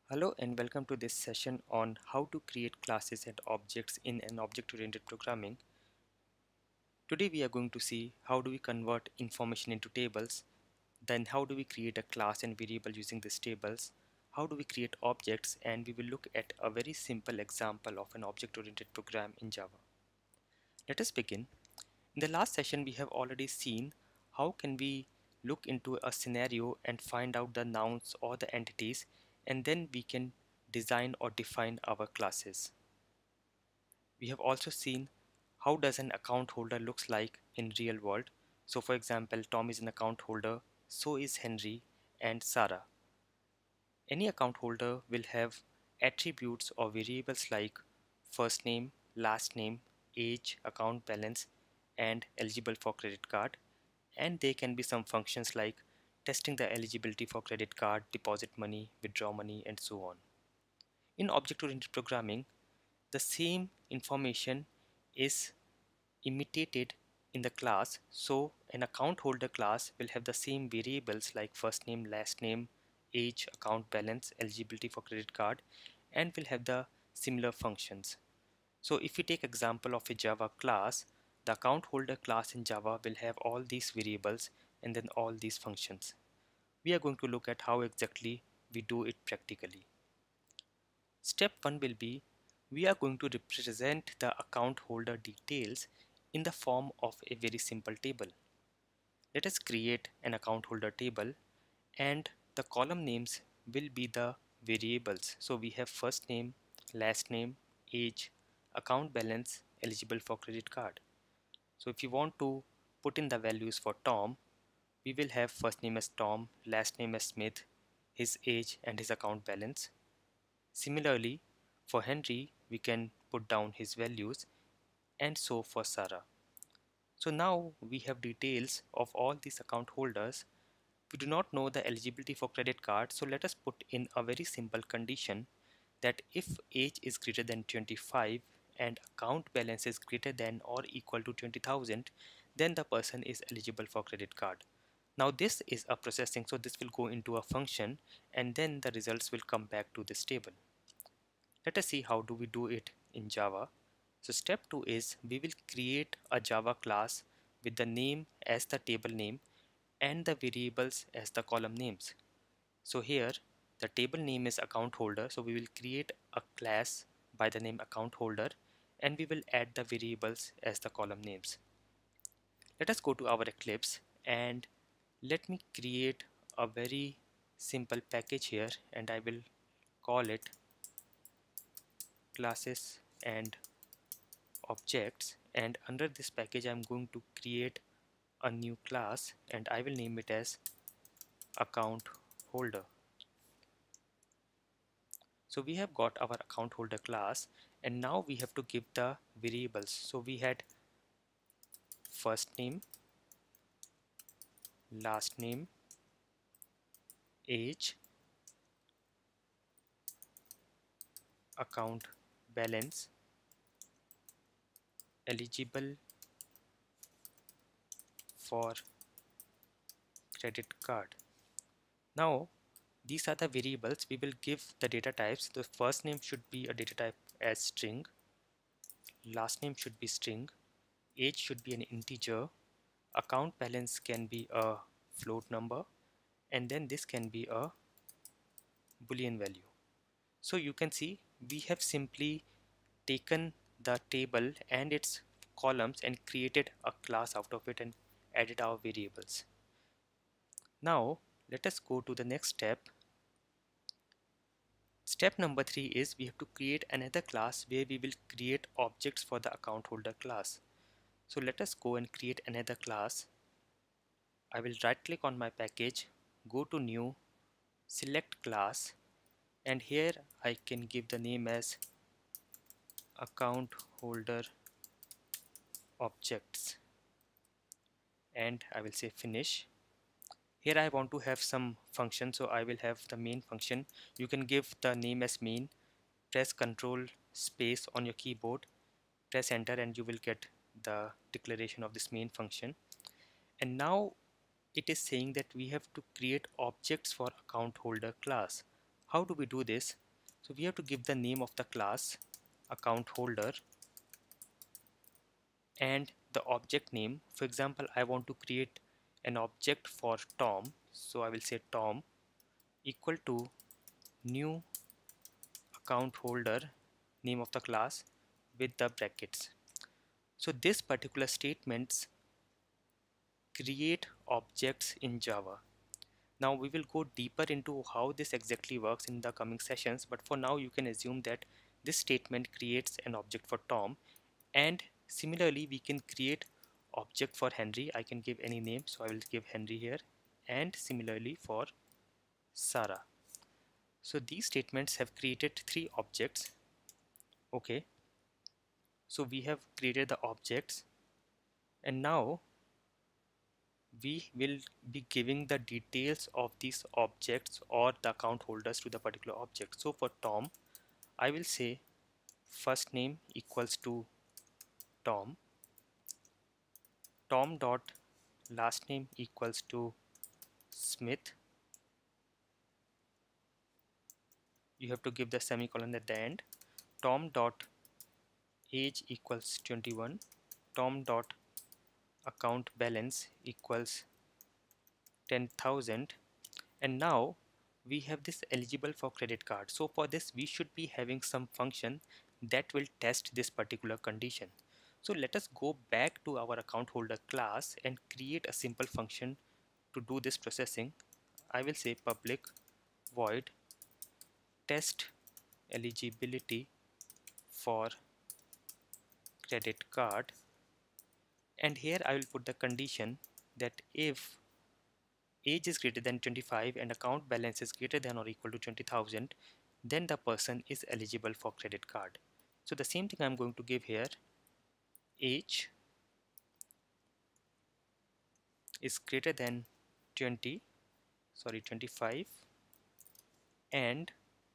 Hello and welcome to this session on how to create classes and objects in an object-oriented programming. Today we are going to see how do we convert information into tables, then how do we create a class and variable using these tables, how do we create objects, and we will look at a very simple example of an object-oriented program in Java. Let us begin. In the last session we have already seen how can we look into a scenario and find out the nouns or the entities, and then we can design or define our classes. We have also seen how does an account holder looks like in real world. So for example, Tom is an account holder, so is Henry and Sarah. Any account holder will have attributes or variables like first name, last name, age, account balance, and eligible for credit card. And there can be some functions like testing the eligibility for credit card, deposit money, withdraw money, and so on. In object-oriented programming, the same information is imitated in the class. So an account holder class will have the same variables like first name, last name, age, account balance, eligibility for credit card, and will have the similar functions. So if we take example of a Java class, the account holder class in Java will have all these variables and then all these functions. We are going to look at how exactly we do it practically. Step 1 will be we are going to represent the account holder details in the form of a very simple table. Let us create an account holder table, and the column names will be the variables. So we have first name, last name, age, account balance, eligible for credit card. So if you want to put in the values for Tom, we will have first name as Tom, last name as Smith, his age and his account balance. Similarly, for Henry, we can put down his values, and so for Sarah. So now we have details of all these account holders. We do not know the eligibility for credit card, so let us put in a very simple condition that if age is greater than 25 and account balance is greater than or equal to 20,000, then the person is eligible for credit card. Now this is a processing, so this will go into a function and then the results will come back to this table. Let us see how do we do it in Java. So step 2 is we will create a Java class with the name as the table name and the variables as the column names. So here the table name is account holder, so we will create a class by the name account holder and we will add the variables as the column names. Let us go to our Eclipse and let me create a very simple package here, and I will call it classes and objects, and under this package I'm going to create a new class and I will name it as account holder. So we have got our account holder class, and now we have to give the variables. So we had first name, last name, age, account balance, eligible for credit card. Now these are the variables. We will give the data types. The first name should be a data type as string, last name should be string, age should be an integer, account balance can be a float number, and then this can be a boolean value. So you can see we have simply taken the table and its columns and created a class out of it and added our variables. Now let us go to the next step. Step number 3 is we have to create another class where we will create objects for the account holder class. So let us go and create another class. I will right click on my package, go to new, select class, and here I can give the name as account holder objects, and I will say finish. Here I want to have some function, so I will have the main function. You can give the name as main, press Ctrl space on your keyboard, press enter, and you will get the declaration of this main function. And now it is saying that we have to create objects for account holder class. How do we do this? So we have to give the name of the class account holder and the object name. For example, I want to create an object for Tom, so I will say Tom equal to new account holder name of the class with the brackets. So this particular statements create objects in Java. Now we will go deeper into how this exactly works in the coming sessions, but for now you can assume that this statement creates an object for Tom, and similarly we can create object for Henry. I can give any name, so I will give Henry here, and similarly for Sarah. So these statements have created three objects. Okay, so we have created the objects, and now we will be giving the details of these objects or the account holders to the particular object. So for Tom, I will say first name equals to Tom, Tom dot last name equals to Smith. You have to give the semicolon at the end. Tom dot age equals 21, Tom dot account balance equals 10,000, and now we have this eligible for credit card. So for this we should be having some function that will test this particular condition. So let us go back to our account holder class and create a simple function to do this processing. I will say public void test eligibility for credit card, and here I will put the condition that if age is greater than 25 and account balance is greater than or equal to 20,000, then the person is eligible for credit card. So the same thing I'm going to give here. Age is greater than 25, and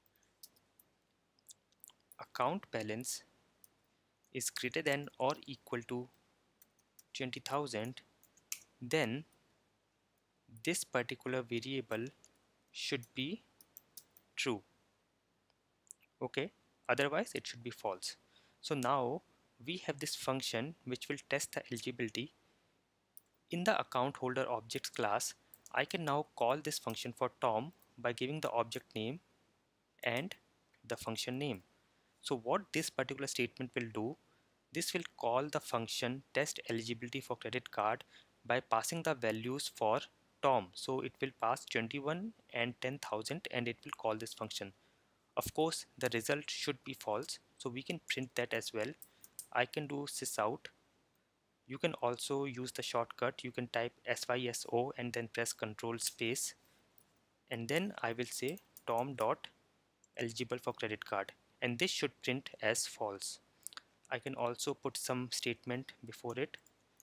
account balance is greater than or equal to 20,000, then this particular variable should be true. Okay, otherwise it should be false. So now we have this function which will test the eligibility. In the account holder objects class, I can now call this function for Tom by giving the object name and the function name. So what this particular statement will do, this will call the function test eligibility for credit card by passing the values for Tom. So it will pass 21 and 10,000 and it will call this function. Of course the result should be false, so we can print that as well. I can do sysout. You can also use the shortcut. You can type syso and then press control space, and then I will say Tom dot eligible for credit card, and this should print as false. I can also put some statement before it.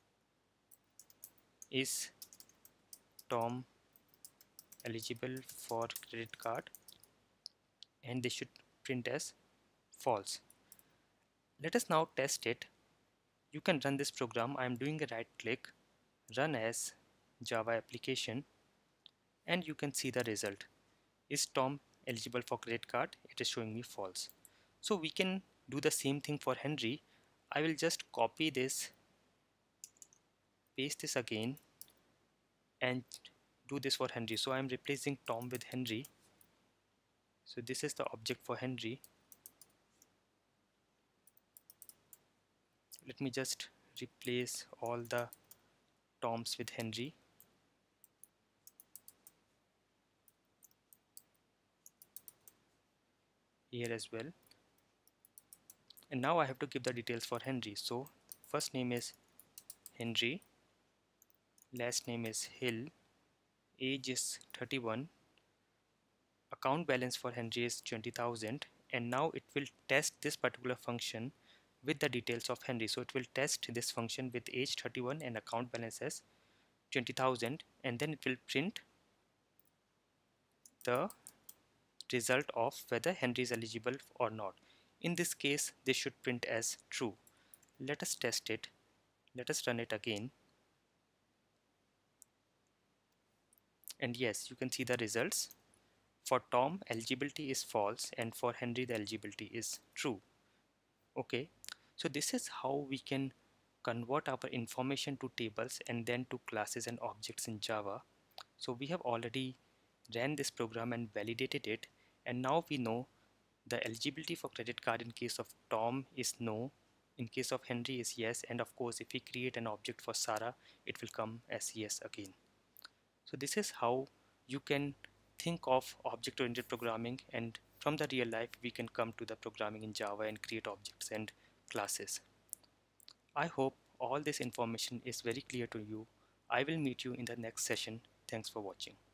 Is Tom eligible for credit card, and this should print as false. Let us now test it. You can run this program. I am doing a right click, run as Java application, and you can see the result. Is Tom eligible for credit card? It is showing me false. So we can do the same thing for Henry. I will just copy this, paste this again, and do this for Henry. So I am replacing Tom with Henry. So this is the object for Henry. Let me just replace all the Toms with Henry. Here as well. And now I have to give the details for Henry. So first name is Henry, last name is Hill, age is 31, account balance for Henry is 20,000, and now it will test this particular function with the details of Henry. So it will test this function with age 31 and account balance as 20,000, and then it will print the result of whether Henry is eligible or not. In this case, this should print as true. Let us test it. Let us run it again. And yes, you can see the results. For Tom, eligibility is false, and for Henry, the eligibility is true. Okay, so this is how we can convert our information to tables and then to classes and objects in Java. So we have already ran this program and validated it, and now we know the eligibility for credit card in case of Tom is no, in case of Henry is yes, and of course if we create an object for Sarah, it will come as yes again. So this is how you can think of object-oriented programming, and from the real life we can come to the programming in Java and create objects and classes. I hope all this information is very clear to you. I will meet you in the next session. Thanks for watching.